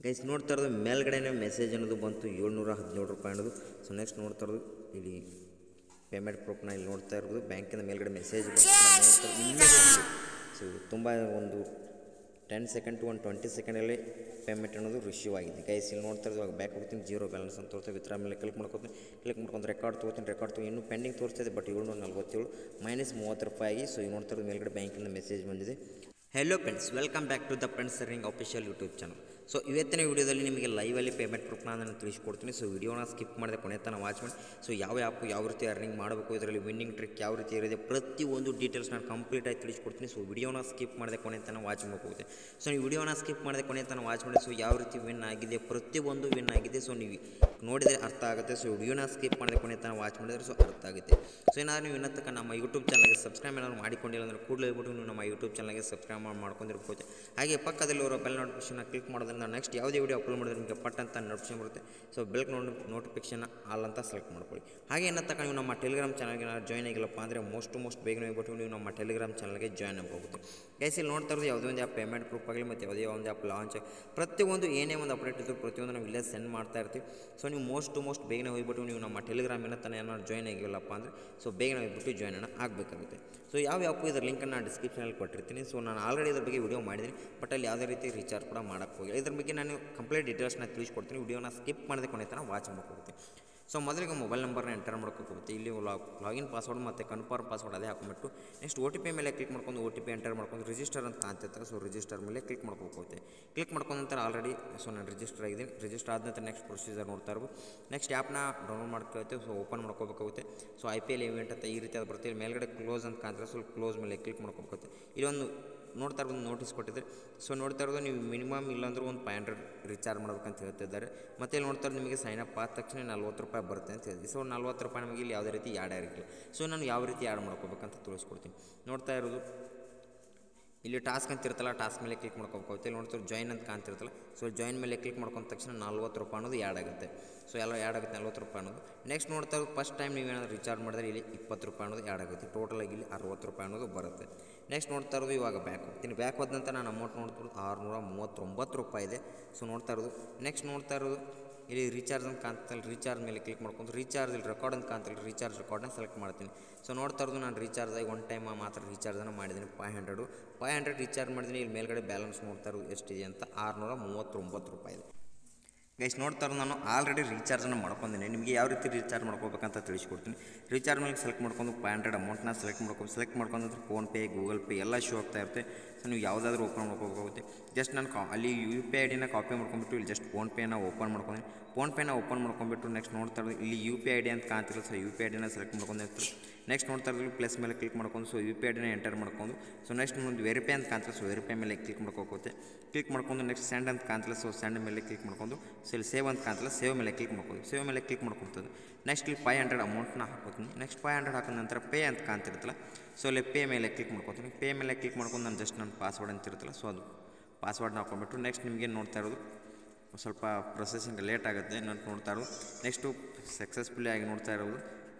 Guys ನೋಡ್ತಾ ಇರೋದು ಮೇಲ್ಗಡೆನೇ message ಅನ್ನೋದು ಬಂತು 717 ರೂಪಾಯಿ ಅನ್ನೋದು. ಸೊ ನೆಕ್ಸ್ಟ್ ನೋಡ್ತಾ ಇರೋದು ಇಲ್ಲಿ ಪೇಮೆಂಟ್ ಪ್ರೂಫ್ನ ಇಲ್ಲಿ ನೋಡ್ತಾ ಇರೋದು ಬ್ಯಾಂಕಿಂದ ಮೇಲ್ಗಡೆ ಮೆಸೇಜ್ ಬಂತು. ಸೊ ತುಂಬ ಒಂದು 10 ಸೆಕೆಂಡ್ ಟು 20 ಸೆಕೆಂಡಲ್ಲಿ ಪೇಮೆಂಟ್ ಅನ್ನೋದು ರಿಸೀವ್ ಆಗಿದೆ. ಗೈಸ್ ಇಲ್ಲಿ ನೋಡ್ತಾ ಇರೋದು ಬ್ಯಾಕ್ ಹೋಗ್ತೀನಿ, ಜೀರೋ ಬ್ಯಾಲೆನ್ಸ್ ಅಂತ ತೋರಿಸ್ತಾ ವಿತ್ಡ್ರಾ ಮೇಲೆ ಕ್ಲಿಕ್ ಮಾಡ್ಕೊಂಡು ರೆಕಾರ್ಡ್ ತೊಗೋತೀನಿ. ಇನ್ನೂ ಪೆಂಡಿಂಗ್ ತೋರಿಸ್ತಿದೆ, ಬಟ್ 747 -30 ರೂಪಾಯಿ ಆಗಿ. ಸೊ ಈಗ ನೋಡ್ತಾ ಇರೋದು ಮೇಲ್ಗಡೆ ಬ್ಯಾಂಕಿಂದ ಮೆಸೇಜ್ ಬಂದಿದೆ. Hello friends, welcome back to the friends earning official YouTube channel. So ಇವತ್ತಿನ ವೀಡಿಯೋದಲ್ಲಿ ನಿಮಗೆ ಲೈವಲ್ಲಿ ಪೇಮೆಂಟ್ ಪ್ರೂಫ್ನ ನಾನು ತಿಳಿಸ್ಕೊಡ್ತೀನಿ. ಸೊ ವೀಡಿಯೋನ ಸ್ಕಿಪ್ ಮಾಡಿದೆ ಕೊನೆ ತನಕ ವಾಚ್ ಮಾಡಿ. ಸೊ ಯಾವ ಆ್ಯಪ್ ಯಾವ ರೀತಿ ಅರ್ನಿಂಗ್ ಮಾಡಬೇಕು, ಇದರಲ್ಲಿ ವಿನ್ನಿಂಗ್ ಟ್ರಿಕ್ ಯಾವ ರೀತಿ ಇರುತ್ತೆ, ಪ್ರತಿಯೊಂದು ಡೀಟೇಲ್ಸ್ ನಾನು ಕಂಪ್ಲೀಟಾಗಿ ತಿಳಿಸ್ಕೊಡ್ತೀನಿ. ಸೊ ವೀಡಿಯೋನ ಸ್ಕಿಪ್ ಮಾಡಿದೆ ಕೊನೆ ತನಕ ವಾಚ್ ಮಾಡಬೇಕಾಗುತ್ತೆ. ಸೊ ನೀವು ವೀಡಿಯೋನ ಸ್ಕಿಪ್ ಮಾಡಿದೆ ಕೊನೆ ತನಕ ವಾಚ್ ಮಾಡಿ. ಸೊ ಯಾವ ರೀತಿ ವಿನ್ ಆಗಿದೆ, ಪ್ರತಿಯೊಂದು ವಿನ್ ಆಗಿದೆ. ಸೊ ನೀವು ನೋಡಿದರೆ ಅರ್ಥ ಆಗುತ್ತೆ. ಸೊ ವಿಡಿಯೋನ ಸ್ಕಿಪ್ ಮಾಡಿದೆ ಕೊನೆ ತನಕ ವಾಚ್ ಮಾಡಿದರೆ ಸೊ ಅರ್ಥ ಆಗುತ್ತೆ. ಸೊ ಏನಾದರೂ ನೀವು ಇನ್ನೂ ತನಕ ನಮ್ಮ ಯೂಟ್ಯೂಬ್ ಚಾನಲ್ಗೆ ಸಬ್ಸ್ಕ್ರೈಬ್ ಏನಾದ್ರು ಮಾಡಿಕೊಂಡಿಲ್ಲ ಅಂದರೆ ಕೂಡಲೇ ಹೋಗ್ಬಿಟ್ಟು ನೀವು ನಮ್ಮ ಯೂಟ್ಯೂಬ್ ಚಾನಲ್ಗೆ ಸಬ್ಸ್ಕ್ರೈಬ್ ಮಾಡ್ಕೊಂಡಿರ್ಬೋದು. ಹಾಗೆ ಪಕ್ಕದಲ್ಲಿರೋ ಬೆಲ್ ನೋಟಿಫಿಕೇಷನ್ ಕ್ಲಿಕ್ ಮಾಡೋದ್ರಿಂದ ನೆಕ್ಸ್ಟ್ ಯಾವುದೇ ವಿಡಿಯೋ ಅಪ್ಲೋಡ್ ಮಾಡಿದ್ರೆ ನಿಮಗೆ ಪಟ್ ಅಂತ ನೋಟಿಫಿಕೇಷನ್ ಬರುತ್ತೆ. ಸೊ ಬೆಲ್ ನೋಟಿಫಿಕೇಷನ್ ಆಲ್ ಅಂತ ಸೆಲೆಕ್ಟ್ ಮಾಡ್ಕೊಳ್ಳಿ. ಹಾಗೆ ಏನೋ ತಕ್ಕ ನೀವು ನಮ್ಮ ಟೆಲಿಗ್ರಾಮ್ ಚಾನಲ್ಗೆ ಜಾಯ್ನ್ ಆಗಿಲ್ಲಪ್ಪ ಅಂದರೆ ಮೋಸ್ಟ್ ಬೇಗ ಹೋಗ್ಬಿಟ್ಟು ನೀವು ನಮ್ಮ ಟೆಲಿಗ್ರಾಮ್ ಚಾನಲ್ಗೆ ಜಾಯ್ನ್ ಆಗಬಹುದು. ಗೈಸ್ ಇಲ್ಲಿ ನೋಡ್ತಾ ಇರೋದು ಯಾವುದೇ ಒಂದು ಆ್ಯಪ್ ಪೇಮೆಂಟ್ ಪ್ರೂಫ್ ಆಗಲಿ ಮತ್ತು ಯಾವುದೇ ಒಂದು ಆ್ಯಪ್ ಲಾಂಚ್ ಪ್ರತಿಯೊಂದು ಏನೇ ಒಂದು ಅಪ್ಡೇಟ್ ಇದ್ದರೂ ಪ್ರತಿಯೊಂದು ನಾವು ಇಲ್ಲೇ ಸೆಂಡ್ ಮಾಡ್ತಾ ಇರ್ತೀವಿ. ಸೊ ನೀವು ಮೋಸ್ಟ್ ಬೇಗನೆ ಹೋಗ್ಬಿಟ್ಟು ನೀವು ನಮ್ಮ ಟೆಲಿಗ್ರಾಮಿನ ತನಕ ಏನಾದ್ರು ಜಾಯ್ನ್ ಆಗಿಲ್ಲಪ್ಪ ಅಂದರೆ ಸೊ ಬೇಗನೆ ಹೋಗ್ಬಿಟ್ಟು ಜಾಯ್ನ್ ಆಗಬೇಕಾಗುತ್ತೆ. ಸೊ ಯಾವ ಆ್ಯಪು ಇದರ ಲಿಂಕನ್ನು ನಾನು ಡಿಸ್ಕ್ರಿಪ್ಷನಲ್ಲಿ ಕೊಟ್ಟಿರ್ತೀನಿ. ಸೊ ನಾನು ಆಲ್ರೆಡಿ ಇದ್ರ ಬಗ್ಗೆ ವಿಡಿಯೋ ಮಾಡಿದ್ದೀನಿ, ಬಟ್ ಅಲ್ಲಿ ಯಾವುದೇ ರೀತಿ ರೀಚಾರ್ಜ್ ಕೂಡ ಮಾಡೋಕ್ಕೆ ಹೋಗಿಲ್ಲ. ಇದ್ರ ಬಗ್ಗೆ ನಾನು ಕಂಪ್ಲೀಟ್ ಡೀಟೇಲ್ಸ್ನ ತಿಳಿಸ್ಕೊಡ್ತೀನಿ. ವಿಡಿಯೋನ ಸ್ಕಿಪ್ ಮಾಡಿದೆ ಕೊನೆ ತನಕ ವಾಚ್ ಮಾಡ್ಕೋಗುತ್ತೆ. ಸೊ ಮೊದಲಿಗೆ ಮೊಬೈಲ್ ನಂಬರ್ನ ಎಂಟರ್ ಮಾಡ್ಕೋಬೇಕು. ಇಲ್ಲಿ ಲಾಗಿನ್ ಪಾಸ್ವರ್ಡ್ ಮತ್ತು ಕನ್ಫರ್ಮ್ ಪಾಸ್ವರ್ಡ್ ಅದೇ ಹಾಕೊಂಬಿಟ್ಟು ನೆಕ್ಸ್ಟ್ OTP ಮೇಲೆ ಕ್ಲಿಕ್ ಮಾಡ್ಕೊಂಡು OTP ಎಂಟರ್ ಮಾಡ್ಕೊಂಡು ರಿಜಿಸ್ಟರ್ ಅಂತ ಕಾಣ್ತಿರ್ತಾರೆ. ಸೊ ರಿಜಿಸ್ಟರ್ ಮೇಲೆ ಕ್ಲಿಕ್ ಮಾಡ್ಕೋಬೇಕು. ಕ್ಲಿಕ್ ಮಾಡ್ಕೊಂಡ ನಂತರ ಆಲ್ರೆಡಿ ಸೊ ನಾನು ರಿಜಿಸ್ಟರ್ ಆಗಿದ್ದೀನಿ. ರಿಜಿಸ್ಟರ್ ಆದ ನಂತರ ನೆಕ್ಸ್ಟ್ ಪ್ರೊಸೀಜರ್ ನೋಡ್ತಾ ಇರ್ಬೋದು. ನೆಕ್ಸ್ಟ್ ಆ್ಯಪ್ನ ಡೌನ್ಲೋಡ್ ಮಾಡ್ಕೊಳ್ತೇವೆ. ಸೊ ಓಪನ್ ಮಾಡ್ಕೋಬೇಕಾಗುತ್ತೆ. ಸೊ IPL ಇವೆಂಟ್ ಅಂತ ಈ ರೀತಿ ಅದು ಬರ್ತೀವಿ. ಮೇಲ್ಗಡೆ ಕ್ಲೋಸ್ ಅಂತ ಕಾಣ್ತಾರೆ. ಸೊ ಕ್ಲೋಸ್ ಮೇಲೆ ಕ್ಲಿಕ್ ಮಾಡ್ಕೋಬೇಕಾಗುತ್ತೆ. ಇದೊಂದು ನೋಡ್ತಾ ಇರೋದು ನೋಟಿಸ್ ಕೊಟ್ಟಿದ್ದಾರೆ. ಸೊ ನೋಡ್ತಾ ಇರೋದು ನೀವು ಮಿನಿಮಮ್ ಇಲ್ಲಾಂದ್ರೂ ಒಂದು 500 ರೀಚಾರ್ಜ್ ಮಾಡ್ಬೇಕಂತ ಹೇಳ್ತಿದ್ದಾರೆ. ಮತ್ತು ಇಲ್ಲಿ ನೋಡ್ತಾ ಇರೋದು ನಿಮಗೆ ಸೈನ್ ಅಪ್ ಆದ ತಕ್ಷಣ 40 ರೂಪಾಯಿ ಬರುತ್ತೆ ಅಂತ ಹೇಳಿದ್ವಿ. ಸೊ 40 ರೂಪಾಯಿ ನಮಗೆ ಇಲ್ಲಿ ಯಾವುದೇ ರೀತಿ ಆ್ಯಡ್ ಆಗಿರಲಿಲ್ಲ. ಸೊ ನಾನು ಯಾವ ರೀತಿ ಆ್ಯಡ್ ಮಾಡ್ಕೋಬೇಕಂತ ತಿಳಿಸ್ಕೊಡ್ತೀನಿ. ನೋಡ್ತಾ ಇರೋದು ಇಲ್ಲಿ ಟಾಸ್ಕ್ ಅಂತ ಇರುತ್ತಲ್ಲ, ಟಾಸ್ಕ್ ಮೇಲೆ ಕ್ಲಿಕ್ ಮಾಡ್ಕೋಬೇಕಾಗುತ್ತೆ. ಇಲ್ಲಿ ನೋಡ್ತಾರೆ ಜಾಯ್ನ್ ಅಂತ ಕಾಣ್ತಿರುತ್ತಲ್ಲ. ಸೊ ಜಾಯ್ನ್ ಮೇಲೆ ಕ್ಲಿಕ್ ಮಾಡ್ಕೊಂಡ ತಕ್ಷಣ 40 ರೂಪಾಯಿ ಅನ್ನೋದು ಆ್ಯಡ್ ಆಗುತ್ತೆ. ಸೊ ಎಲ್ಲ ಆ್ಯಡ್ ಆಗುತ್ತೆ 40 ರೂಪಾಯಿ ಅನ್ನೋದು. ನೆಕ್ಸ್ಟ್ ನೋಡ್ತಾ ಇರೋದು ಫಸ್ಟ್ ಟೈಮ್ ನೀವೇನಾದ್ರು ರೀಚಾರ್ಜ್ ಮಾಡಿದ್ರೆ ಇಲ್ಲಿ 20 ರೂಪಾಯಿ ಅನ್ನೋದು ಆ್ಯಡ್ ಆಗುತ್ತೆ. ಟೋಟಲಾಗಿ ಇಲ್ಲಿ 60 ರೂಪಾಯಿ ಅನ್ನೋದು ಬರುತ್ತೆ. ನೆಕ್ಸ್ಟ್ ನೋಡ್ತಾ ಇರೋದು ಇವಾಗ ಬ್ಯಾಕ್ ಹೋಗ್ತೀನಿ. ಬ್ಯಾಕ್ ಹೋದ ನಂತರ ನಾನು ಅಮೌಂಟ್ ನೋಡ್ತಿರೋದು 639 ರೂಪಾಯಿ ಇದೆ. ಸೊ ನೋಡ್ತಾ ಇರೋದು ನೆಕ್ಸ್ಟ್ ನೋಡ್ತಾ ಇರೋದು ಇಲ್ಲಿ ರೀಚಾರ್ಜ್ ಅಂತ ಕಾಣ್ತಲ್ಲ, ರೀಚಾರ್ಜ್ ಮೇಲೆ ಕ್ಲಿಕ್ ಮಾಡ್ಕೊಂಡು ರೀಚಾರ್ಜ್ ಇಲ್ಲಿ ರೆಕಾರ್ಡ್ ಅಂತ ಕಾಣ್ತಲ್ಲ, ರೀಚಾರ್ಜ್ ರೆಕಾರ್ಡ್ನ ಸೆಲೆಕ್ಟ್ ಮಾಡ್ತೀನಿ. ಸೊ ನೋಡ್ತಾ ಇರೋದು ನಾನು ರೀಚಾರ್ಜ್ ಆಗಿ ಒನ್ ಟೈಮ್ ಮಾತ್ರ ರೀಚಾರ್ಜನ್ನು ಮಾಡಿದ್ದೀನಿ 500 ರೀಚಾರ್ಜ್ ಮಾಡಿದ್ದೀನಿ. ಇಲ್ಲಿ ಮೇಲ್ಗಡೆ ಬ್ಯಾಲೆನ್ಸ್ ನೋಡ್ತಾ ಇರೋದು ಎಷ್ಟಿದೆ ಅಂತ 639 ರೂಪಾಯಿ ಇದೆ. ಗೈಸ್ ನೋಡ್ತಾ ಇರೋದು ನಾನು ಆಲ್ರೆಡಿ ರೀಚಾರ್ಜನ್ನು ಮಾಡ್ಕೊಂಡಿದ್ದೀನಿ. ನಿಮಗೆ ಯಾವ ರೀತಿ ರೀಚಾರ್ಜ್ ಮಾಡ್ಕೋಬೇಕಂತ ತಿಳಿಸ್ಕೊಡ್ತೀನಿ. ರೀಚಾರ್ಜ್ ಮೇಲೆ ಸೆಲೆಕ್ಟ್ ಮಾಡ್ಕೊಂಡು 500 ಅಮೌಂಟ್ನ ಸೆಲೆಕ್ಟ್ ಮಾಡ್ಕೊಂಡ್ರೆ ಫೋನ್ಪೇ, ಗೂಗಲ್ ಪೇ ಎಲ್ಲ ಶೋ ಆಗ್ತಾ ಇರುತ್ತೆ. ಸೊ ನೀವು ಯಾವುದಾದ್ರೂ ಓಪನ್ ಮಾಡ್ಕೋಬೇಕಾಗುತ್ತೆ. ಜಸ್ಟ್ ನಾನು ಅಲ್ಲಿ UPI ID ಕಾಪಿ ಮಾಡ್ಕೊಂಡ್ಬಿಟ್ಟು ಇಲ್ಲಿ ಜಸ್ಟ್ ಫೋನ್ಪೇನ ಓಪನ್ ಮಾಡ್ಕೊಂಡಿದ್ದೀನಿ. ಫೋನ್ಪೇನ ಓಪನ್ ಮಾಡ್ಕೊಂಡ್ಬಿಟ್ಟು ನೆಕ್ಸ್ಟ್ ನೋಡ್ತಾ ಇರೋದು ಇಲ್ಲಿ UPI ID ಅಂತ ಕಾಣ್ತಿಲ್ಲ. ಸೊ UPI ID ಸೆಲೆಕ್ಟ್ ಮಾಡ್ಕೊಂಡಿರ್ತೀವಿ. ನೆಕ್ಸ್ಟ್ ನೋಡ್ತಾ ಇರೋದು ಪ್ಲಸ್ ಮೇಲೆ ಕ್ಲಿಕ್ ಮಾಡ್ಕೊಂಡು ಸೊ UPI ID ಎಂಟರ್ ಮಾಡ್ಕೊಂಡು ಸೊ ನೆಕ್ಸ್ಟ್ ಒಂದು ವೆರಿಫೈ ಅಂತ ಕಾಣ್ತಿಲ್ಲ. ಸೊ ವೆರಿಫೈ ಮೇಲೆ ಕ್ಲಿಕ್ ಮಾಡ್ಕೋಗುತ್ತೆ. ಕ್ಲಿಕ್ ಮಾಡ್ಕೊಂಡು ನೆಕ್ಸ್ಟ್ ಸೆಂಡ್ ಅಂತ ಕಾಣ್ತಿಲ್ಲ. ಸೊ ಸೆಂಡ್ ಮೇಲೆ ಕ್ಲಿಕ್ ಮಾಡ್ಕೊಂಡು ಸೊ ಇಲ್ಲಿ ಸೇವ್ ಅಂತ ಕಾಣ್ತಿಲ್ಲ. ಸೇವ್ ಮೇಲೆ ಕ್ಲಿಕ್ ಮಾಡ್ಕೊಂಡು ಸೇವ್ ಮೇಲೆ ಕ್ಲಿಕ್ ಮಾಡ್ಕೊತದ್ದು. ನೆಕ್ಸ್ಟ್ ಇಲ್ಲಿ 500 ಅಮೌಂಟ್ನ ಹಾಕೋತೀನಿ. ನೆಕ್ಸ್ಟ್ 500 ಹಾಕಿದ ನಂತರ ಪೇ ಅಂತ ಕಾಣ್ತಿರುತ್ತಲ್ಲ. ಸೊ ಇಲ್ಲಿ ಪೇ ಮೇಲೆ ಕ್ಲಿಕ್ ಮಾಡ್ಕೊತೀನಿ. ಪೇ ಮೇಲೆ ಕ್ಲಿಕ್ ಮಾಡ್ಕೊಂಡು ನಾನು ಜಸ್ಟ್ ನನ್ನ ಪಾಸ್ವರ್ಡ್ ಅಂತ ಇರುತ್ತಲ್ಲ, ಸೊ ಅದು ಪಾಸ್ವರ್ಡ್ನ ಹಾಕೊಂಡ್ಬಿಟ್ಟು ನೆಕ್ಸ್ಟ್ ನಿಮಗೆ ನೋಡ್ತಾ ಇರೋದು ಸ್ವಲ್ಪ ಪ್ರೊಸೆಸಿಂಗ್ ಲೇಟ್ ಆಗುತ್ತೆ. ನಾನು ನೋಡ್ತಾ ಇರೋದು ನೆಕ್ಸ್ಟು ಸಕ್ಸಸ್ಫುಲಿ ಆಗಿ ನೋಡ್ತಾ ಇರೋದು.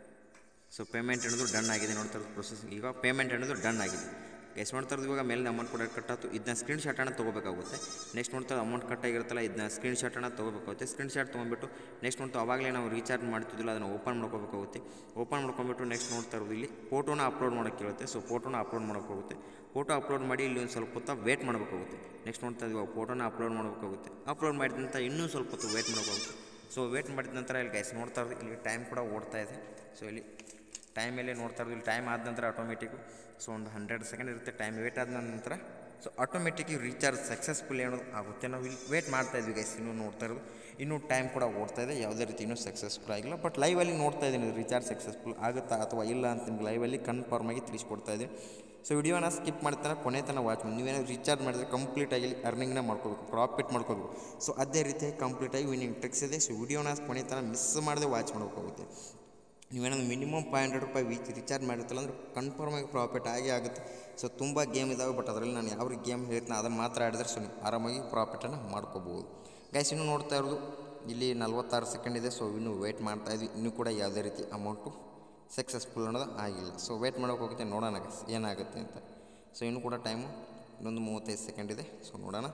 ಸೊ ಪೇಮೆಂಟ್ ಅನ್ನೋದು ಡನ್ ಆಗಿದೆ. ನೋಡ್ತಾ ಇರೋದು ಪ್ರೊಸೆಸಿಂಗ್ ಈಗ ಪೇಮೆಂಟ್ ಅನ್ನೋದು ಡನ್ ಆಗಿದೆ. ಎಷ್ಟು ನೋಡ್ತಾ ಇರೋದು ಇವಾಗ ಮೇಲೆ ಅಮೌಂಟ್ ಕೂಡ ಕಟ್ಟಾಯ್ತು. ಇದನ್ನ ಸ್ಕ್ರೀನ್ಶಾಟನ್ನು ತೊಗೋಬೇಕಾಗುತ್ತೆ. ನೆಕ್ಸ್ಟ್ ನೋಡ್ತಾ ಅಮೌಂಟ್ ಕಟ್ಟಾಗಿರುತ್ತಲ್ಲ, ಇದನ್ನ ಸ್ಕ್ರೀನ್ಶಾಟನ್ನು ತೊಗೋಬೇಕಾಗುತ್ತೆ. ಸ್ಕ್ರೀನ್ಶಾಟ್ ತೊಗೊಂಡ್ಬಿಟ್ಟು ನೆಕ್ಸ್ಟ್ ನೋಡ್ತಾ ಅವಾಗಲೇ ನಾವು ರೀಚಾರ್ಜ್ ಮಾಡ್ತಿದ್ದಿಲ್ಲ ಅದನ್ನು ಓಪನ್ ಮಾಡ್ಕೋಬೇಕಾಗುತ್ತೆ. ಓಪನ್ ಮಾಡ್ಕೊಂಡ್ಬಿಟ್ಟು ನೆಕ್ಸ್ಟ್ ನೋಡ್ತಾ ಇರೋದು ಇಲ್ಲಿ ಫೋಟೋನ ಅಪ್ಲೋಡ್ ಮಾಡೋಕ್ಕೆ ಇರುತ್ತೆ. ಸೊ ಫೋಟೋನ ಅಪ್ಲೋಡ್ ಮಾಡೋಕ್ಕೋಗುತ್ತೆ. ಫೋಟೋ ಅಪ್ಲೋಡ್ ಮಾಡಿ ಇಲ್ಲಿ ಒಂದು ಸ್ವಲ್ಪ ಹೊತ್ತು ವೇಟ್ ಮಾಡಬೇಕಾಗುತ್ತೆ. ನೆಕ್ಸ್ಟ್ ನೋಡ್ತಾ ಇದ್ದೀವಿ ಫೋಟೋನ ಅಪ್ಲೋಡ್ ಮಾಡಬೇಕಾಗುತ್ತೆ. ಅಪ್ಲೋಡ್ ಮಾಡಿದಂಥ ಇನ್ನೂ ಸ್ವಲ್ಪ ಹೊತ್ತು ವೇಟ್ ಮಾಡಬೇಕಾಗುತ್ತೆ. ಸೊ ವೇಟ್ ಮಾಡಿದ ನಂತರ ಇಲ್ಲಿ ಗೈಸ್ ನೋಡ್ತಾ ಇರೋದು ಇಲ್ಲಿ ಟೈಮ್ ಕೂಡ ಓಡ್ತಾ ಇದೆ. ಸೊ ಇಲ್ಲಿ ಟೈಮಲ್ಲೇ ನೋಡ್ತಾ ಇರೋದು ಇಲ್ಲಿ ಟೈಮ್ ಆದ ನಂತರ ಆಟೋಮೆಟಿಕ್ಕು ಸೊ ಒಂದು 100 ಸೆಕೆಂಡ್ ಇರುತ್ತೆ ಟೈಮ್. ವೇಟ್ ಆದ ನಂತರ ಸೊ ಆಟೋಮೆಟಿಕ್ ರೀಚಾರ್ಜ್ ಸಕ್ಸಸ್ಫುಲ್ ಏನೋ ಆಗುತ್ತೆ. ನಾವು ಇಲ್ಲಿ ವೇಟ್ ಮಾಡ್ತಾಯಿದ್ವಿ ಗೈಸ್. ಇನ್ನೂ ನೋಡ್ತಾ ಇರೋದು ಇನ್ನೂ ಟೈಮ್ ಕೂಡ ಓಡ್ತಾ ಇದೆ. ಯಾವುದೇ ರೀತಿ ಇನ್ನೂ ಸಕ್ಸಸ್ಫುಲ್ ಆಗಿಲ್ಲ. ಬಟ್ ಲೈವಲ್ಲಿ ನೋಡ್ತಾ ಇದ್ದೀನಿ ರೀಚಾರ್ಜ್ ಸಕ್ಸಸ್ಫುಲ್ ಆಗುತ್ತಾ ಅಥವಾ ಇಲ್ಲ ಅಂತ ನಿಮ್ಗೆ ಲೈವಲ್ಲಿ ಕನ್ಫರ್ಮ್ ಆಗಿ ತಿಳಿಸ್ಕೊಡ್ತಾ ಇದ್ದೀನಿ. ಸೊ ವಿಡಿಯೋನ ಸ್ಕಿಪ್ ಮಾಡ್ತಾನೆ ಕೊನೆ ತನಕ ವಾಚ್ ಮಾಡಿ. ನೀವೇನಾದ್ರು ರೀಚಾರ್ಜ್ ಮಾಡಿದ್ರೆ ಕಂಪ್ಲೀಟಾಗಿ ಅರ್ನಿಂಗ್ನ ಮಾಡ್ಕೋಬೇಕು, ಪ್ರಾಫಿಟ್ ಮಾಡ್ಕೋಬೇಕು. ಸೊ ಅದೇ ರೀತಿಯಾಗಿ ಕಂಪ್ಲೀಟಾಗಿ ವಿನ್ನಿಂಗ್ ಟ್ರಿಕ್ಸ್ ಇದೆ. ಸೊ ವಿಡಿಯೋನ ಕೊನೆ ತನಕ ಮಿಸ್ ಮಾಡದೆ ವಾಚ್ ಮಾಡ್ಕೋಗುತ್ತೆ. ನೀವೇನಾದ್ರು ಮಿನಿಮಮ್ 500 ರೂಪಾಯಿ ರೀಚಾರ್ಜ್ ಮಾಡಿರ್ತಲ್ಲ ಅಂದ್ರೆ ಕನ್ಫರ್ಮಾಗಿ ಪ್ರಾಫಿಟ್ ಆಗೇ ಆಗುತ್ತೆ. ಸೊ ತುಂಬ ಗೇಮ್ ಇದ್ದಾವೆ, ಬಟ್ ಅದರಲ್ಲಿ ನಾನು ಯಾವ ಗೇಮ್ ಹೇಳ್ತೀನಿ ಅದನ್ನು ಮಾತ್ರ ಆಡಿದ್ರೆ ಸೊ ನೀವು ಆರಾಮಾಗಿ ಪ್ರಾಫಿಟನ್ನು ಮಾಡ್ಕೋಬೋದು. ಗೈಸ್ ಇನ್ನೂ ನೋಡ್ತಾ ಇರೋದು ಇಲ್ಲಿ 46 ಸೆಕೆಂಡ್ ಇದೆ. ಸೊ ಇನ್ನೂ ವೇಟ್ ಮಾಡ್ತಾಯಿದ್ವಿ. ಇನ್ನೂ ಕೂಡ ಯಾವುದೇ ರೀತಿ ಅಮೌಂಟು ಸಕ್ಸಸ್ಫುಲ್ ಅನ್ನೋದು ಆಗಿಲ್ಲ. ಸೊ ವೇಟ್ ಮಾಡೋಕೆ ಹೋಗುತ್ತೆ, ನೋಡೋಣ ಗೈಸ್ ಏನಾಗುತ್ತೆ ಅಂತ. ಸೊ ಇನ್ನೂ ಕೂಡ ಟೈಮು ಇನ್ನೊಂದು 35 ಸೆಕೆಂಡ್ ಇದೆ. ಸೊ ನೋಡೋಣ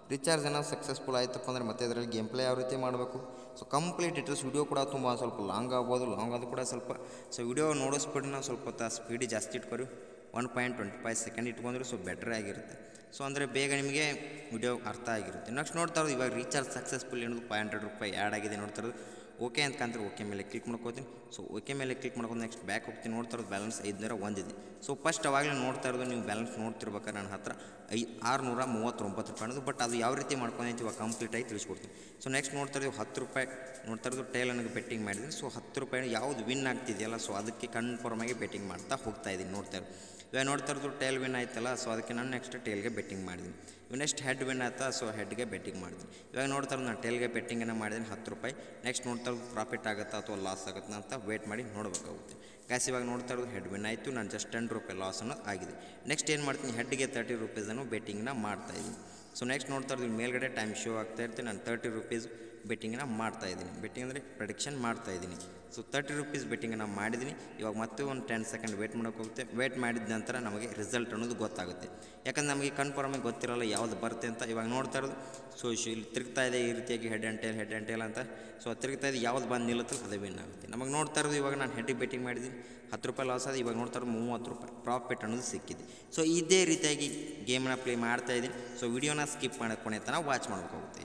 ರೀಚಾರ್ಜ್ ಏನೋ ಸಕ್ಸಸ್ಫುಲ್ ಆಯ್ತಪ್ಪ ಅಂದರೆ ಮತ್ತೆ ಇದರಲ್ಲಿ ಗೇಮ್ ಪ್ಲೇ ಯಾವ ರೀತಿ ಮಾಡಬೇಕು. ಸೊ ಕಂಪ್ಲೀಟ್ ಡೀಟೇಲ್ಸ್ ವಿಡಿಯೋ ಕೂಡ ತುಂಬ ಸ್ವಲ್ಪ ಲಾಂಗ್ ಆಗ್ಬೋದು, ಲಾಂಗ್ ಆದರೂ ಕೂಡ ಸ್ವಲ್ಪ. ಸೊ ವಿಡಿಯೋ ನೋಡೋ ಸ್ಪೀಡನ್ನ ಸ್ವಲ್ಪ ಸ್ಪೀಡ್ ಜಾಸ್ತಿ ಇಟ್ಕೊರಿ, 1.25 ಸೆಕೆಂಡ್ ಇಟ್ಕೊಂಡ್ರೆ ಸೊ ಬೆಟ್ರ್ ಆಗಿರುತ್ತೆ. ಸೊ ಅಂದರೆ ಬೇಗ ನಿಮಗೆ ವಿಡಿಯೋ ಅರ್ಥ ಆಗಿರುತ್ತೆ. ನೆಕ್ಸ್ಟ್ ನೋಡ್ತಾ ಇರೋದು ಇವಾಗ ರೀಚಾರ್ಜ್ ಸಕ್ಸಸ್ಫುಲ್ ಏನದು ₹500 ಆ್ಯಡ್ ಆಗಿದೆ ನೋಡ್ತಾ ಇರೋದು. ಓಕೆ ಅಂತ ಕಾಣ್ತಾರೆ, ಓಕೆ ಮೇಲೆ ಕ್ಲಿಕ್ ಮಾಡ್ಕೋತೀನಿ. ಸೊ ಓಕೆ ಮೇಲೆ ಕ್ಲಿಕ್ ಮಾಡ್ಕೊಂಡು ನೆಕ್ಸ್ಟ್ ಬ್ಯಾಕ್ ಹೋಗ್ತೀನಿ. ನೋಡ್ತಾ ಇರೋದು ಬ್ಯಾಲೆನ್ಸ್ 501 ಇದೆ. ಸೊ ಫಸ್ಟ್ ಅವಾಗಲೇ ನೋಡ್ತಾ ಇರೋದು ನೀವು ಬ್ಯಾಲೆನ್ಸ್ ನೋಡ್ತಿರ್ಬೇಕಾದ್ರೆ ನನ್ನ ಹತ್ರ ₹639 ಅನ್ನೋದು. ಬಟ್ ಅದು ಯಾವ ರೀತಿ ಮಾಡ್ಕೊಂಡೈತಿ ಇವಾಗ ಕಂಪ್ಲೀಟಾಗಿ ತಿಳಿಸ್ಕೊಡ್ತೀನಿ. ಸೊ ನೆಕ್ಸ್ಟ್ ನೋಡ್ತಾ ಇರೋದು ₹10 ನೋಡ್ತಾ ಇರೋದು ಟೇಲ್ ನನಗೆ ಬೆಟ್ಟಿಂಗ್ ಮಾಡಿದ್ದೀನಿ. ಸೊ ₹10 ಯಾವುದು ವಿನ್ ಆಗ್ತಿದೆಯಲ್ಲ, ಸೊ ಅದಕ್ಕೆ ಕನ್ಫರ್ಮ್ ಆಗಿ ಬೆಟ್ಟಿಂಗ್ ಮಾಡ್ತಾ ಹೋಗ್ತಾ ಇದ್ದೀನಿ. ನೋಡ್ತಾ ಇರೋದು ಇವಾಗ ನೋಡ್ತಾ ಇರೋದು ಟೇಲ್ ವಿನ್ ಆಯ್ತಲ್ಲ, ಸೊ ಅದಕ್ಕೆ ನಾನು ನೆಕ್ಸ್ಟ್ ಟೇಲ್ಗೆ ಬೆಟ್ಟಿಂಗ್ ಮಾಡಿದ್ದೀನಿ. ಇವು ನೆಕ್ಸ್ಟ್ ಹೆಡ್ ವಿನ್ ಆಯ್ತಾ, ಸೊ ಹೆಡ್ಗೆ ಬೆಟ್ಟಿಂಗ್ ಮಾಡಿದ್ದೀನಿ. ಇವಾಗ ನೋಡ್ತಾ ಇರೋದು ನಾನು ಟೇಲ್ಗೆ ಬೆಟ್ಟಿಂಗನ್ನು ಮಾಡಿದ್ದೀನಿ ₹10. ನೆಕ್ಸ್ಟ್ ನೋಡ್ತಾ ಇರೋದು ಪ್ರಾಫಿಟ್ ಆಗುತ್ತಾ ಅಥವಾ ಲಾಸ್ ಆಗುತ್ತಾ ಅಂತ ವೇಟ್ ಮಾಡಿ ನೋಡಬೇಕಾಗುತ್ತೆ. ಗ್ಯಾಸ್ ಇವಾಗ ನೋಡ್ತಾ ಇರೋದು ಹೆಡ್ ವಿನ್ ಆಯಿತು, ನಾನು ಜಸ್ಟ್ ₹10 ಲಾಸ್ ಅನ್ನೋದು ಆಗಿದೆ. ನೆಕ್ಸ್ಟ್ ಏನು ಮಾಡ್ತೀನಿ, ಹೆಡ್ಗೆ ₹30 ಬೆಟ್ಟಿಂಗ್ನ ಮಾಡ್ತಾಯಿದ್ದೀನಿ. ಸೊ ನೆಕ್ಸ್ಟ್ ನೋಡ್ತಾ ಇರೋದು ಮೇಲ್ಗಡೆ ಟೈಮ್ ಶೋ ಆಗ್ತಾ ಇರ್ತೀನಿ. ನಾನು ₹30 ಬೆಟ್ಟಿಂಗನ್ನು ಮಾಡ್ತಾಯಿದ್ದೀನಿ. ಬೆಟ್ಟಿಂಗ್ ಅಂದರೆ ಪ್ರೆಡಿಕ್ಷನ್ ಮಾಡ್ತಾಯಿದ್ದೀನಿ. ಸೊ ₹30 ಬೆಟ್ಟಿಂಗನ್ನು ಮಾಡಿದ್ದೀನಿ. ಇವಾಗ ಮತ್ತೆ ಒಂದು 10 ಸೆಕೆಂಡ್ ವೇಟ್ ಮಾಡೋಕೆ ಹೋಗುತ್ತೆ. ವೇಟ್ ಮಾಡಿದ ನಂತರ ನಮಗೆ ರಿಸಲ್ಟ್ ಅನ್ನೋದು ಗೊತ್ತಾಗುತ್ತೆ. ಯಾಕಂದರೆ ನಮಗೆ ಕನ್ಫರ್ಮಾಗಿ ಗೊತ್ತಿರೋಲ್ಲ ಯಾವುದು ಬರುತ್ತೆ ಅಂತ. ಇವಾಗ ನೋಡ್ತಾ ಇರೋದು ಸೊ ಇಲ್ಲಿ ತಿರುಗ್ತಾ ಇದೆ ಈ ರೀತಿಯಾಗಿ ಹೆಡ್ ಆ್ಯಂಡ್ ಟೇಲ್ ಅಂತ. ಸೊ ತಿರುಗ್ತಾ ಇದೆ, ಯಾವ್ದು ಬಂದು ನಿಲ್ಲುತ್ತಲ್ಲ ಅದೇ ವಿನ್ ಆಗುತ್ತೆ. ನಮಗೆ ನೋಡ್ತಾ ಇರೋದು ಇವಾಗ ನಾನು ಹೆಡ್ಡಿಗೆ ಬೆಟ್ಟಿಂಗ್ ಮಾಡಿದ್ದೀನಿ, ₹10 ಲಾಸ್ ಆದ. ಇವಾಗ ನೋಡ್ತಾ ಇರೋದು ₹30 ಪ್ರಾಫಿಟ್ ಅನ್ನೋದು ಸಿಕ್ಕಿದೆ. ಸೊ ಇದೇ ರೀತಿಯಾಗಿ ಗೇಮನ್ನ ಪ್ಲೇ ಮಾಡ್ತಾಯಿದ್ದೀನಿ. ಸೊ ವಿಡಿಯೋನ ಸ್ಕಿಪ್ ಮಾಡೋಕ್ಕೆ ಕೊನೆ ತನಕ ವಾಚ್ ಮಾಡ್ಕೋಗುತ್ತೆ.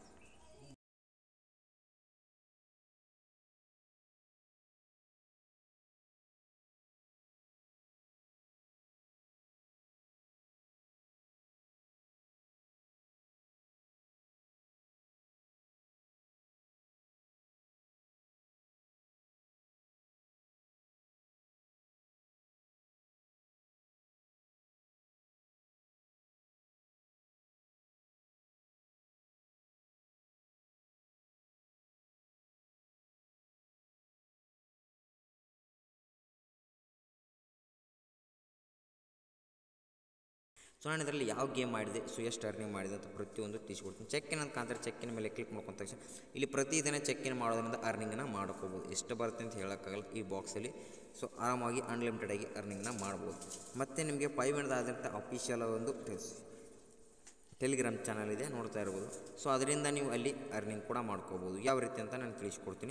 ಸೊ ನಾನು ಇದರಲ್ಲಿ ಯಾವ ಗೇಮ್ ಮಾಡಿದೆ, ಸೊ ಎಷ್ಟು ಅರ್ನಿಂಗ್ ಮಾಡಿದೆ ಅಂತ ಪ್ರತಿಯೊಂದು ತಿಳಿಸ್ಕೊಡ್ತೀನಿ. ಚೆಕ್ಕಿನ ಅಂತ ಕಾಂತಾರೆ, ಚೆಕ್ಕಿನ ಮೇಲೆ ಕ್ಲಿಕ್ ಮಾಡ್ಕೊಂಡ ತಕ್ಷಣ ಇಲ್ಲಿ ಪ್ರತಿದಿನ ಚೆಕ್ಕಿನ ಮಾಡೋದ್ರಿಂದ ಅರ್ನಿಂಗನ್ನು ಮಾಡ್ಕೋಬೋದು. ಎಷ್ಟು ಬರುತ್ತೆ ಅಂತ ಹೇಳೋಕ್ಕಾಗಲ್ಲ ಈ ಬಾಕ್ಸಲ್ಲಿ. ಸೊ ಆರಾಮಾಗಿ ಅನ್ಲಿಮಿಟೆಡ್ ಆಗಿ ಅರ್ನಿಂಗ್ನ ಮಾಡ್ಬೋದು. ಮತ್ತು ನಿಮಗೆ 5 ಮಿನಿಟ್ ಆದಂಥ ಅಫಿಷಿಯಲ್ ಒಂದು ಟೆಲಿಗ್ರಾಮ್ ಚಾನಲ್ ಇದೆ, ನೋಡ್ತಾ ಇರ್ಬೋದು. ಸೊ ಅದರಿಂದ ನೀವು ಅಲ್ಲಿ ಅರ್ನಿಂಗ್ ಕೂಡ ಮಾಡ್ಕೋಬೋದು. ಯಾವ ರೀತಿ ಅಂತ ನಾನು ತಿಳಿಸ್ಕೊಡ್ತೀನಿ.